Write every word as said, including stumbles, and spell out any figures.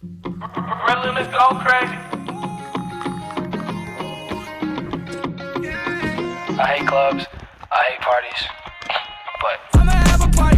Really, let's go crazy. I hate clubs, I hate parties, but I'ma have a party.